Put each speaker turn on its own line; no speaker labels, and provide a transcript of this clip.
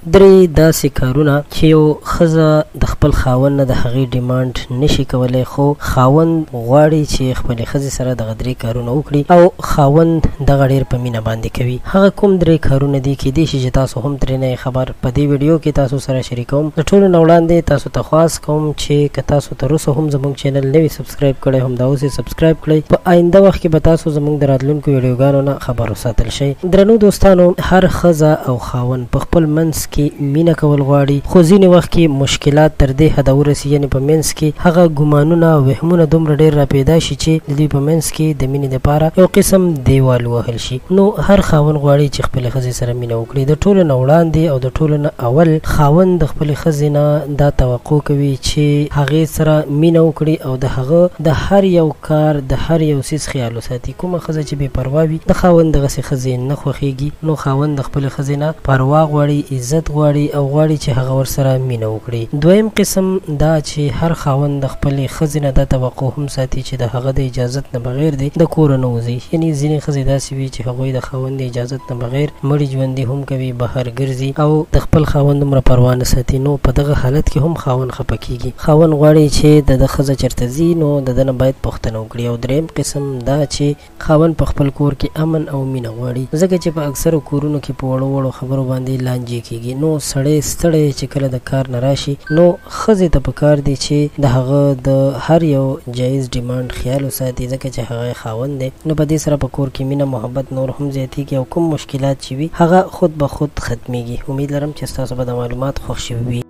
درې داسې کارونه چې یو ښځه د خپل خاوند نه د هغې ډیمانډ نشي کولی، خو خاوند غواړي چې خپلې ښځې سره دغه درې کارونه وکړي او خاوند دغه ډېر په مینه باندې کوي. هغه کوم درې کارونه دي کیدای شي چې تاسو هم ترې نه خبر. په دې ویډیو کې تاسو سره شریکوم. د ټولو نه وړاندې تاسو ته خواست کوم چې که تاسو تر اوسه هم زموږ چینل نه وي سبسکرایب کړی، همدا اوس یې سبسکرایب کړئ. په آینده وخت کې به تاسو زموږ د راتلونکو ویډیوګانو نه خبر وساتل شئ. درنو دوستانو، هر ښځه او خاوند په خپل منځ کې مینه کول غواړي، خو ځینې وخت کې مشکلات تر دې حده ورسي، یعنې په منځ کې هغه ګمانونه او وهمونه دومره ډېر راپیدا شي چې د دوی په منځ کې د مینې دپاره یو قسم دیوال ووهل شي. نو هر خاوند غواړي چې خپلې ښځې سره مینه وکړي. د ټولو نه وړاندې او د ټولو نه اول خاوند د خپلې ښځې نه دا توقع کوي چې هغې سره مینه وکړي او د هغه د هر یو کار د هر یو څیز خیال وساتي. کومه ښځه چې بې پروا وي د خاوند دغسې ښځې نه خوښېږي. نو خاوند د خپلې ښځې نه پروا غواړي، عزت غواړي او غواړي چې هغه ورسره مینه وکړي. دویم قسم دا چې هر خاوند د خپلې ښځې نه دا توقع هم ساتي چې د هغه د اجازت نه بغیر دی د کوره نه وځي. یعنې ځینې ښځې داسې وي چې هغوی د خاوند د اجازت نه بغیر مړي ژوندي هم کوي، بهر ګرځي او د خپل خاوند دومره پروا نه ساتي. نو په دغه حالت کې هم خاوند خفه کېږي. خاوند غواړي چې د ده ښځه چېرته ځي نو د ده نه باید پوښتنه وکړي. او دریم قسم دا چې خاوند په خپل کور کې امن او مینه غواړي، ځکه چې په اکثرو کورونو کې په وړو وړو خبرو باندې لانجې کېږي. نو سړی ستړی چې کله د کار نه راشي نو ښځې ته پکار دی چې د هغه د هر یو جایز ډیمانډ خیال وساتي، ځکه چې هغه خاوند دی. نو په دې سره په کور کې مینه محبت نور هم زیاتېږي او کوم مشکلات چې وي هغه خود به خود ختمیږي. امید لرم چې ستاسو به دا معلومات خوښ شوي وي.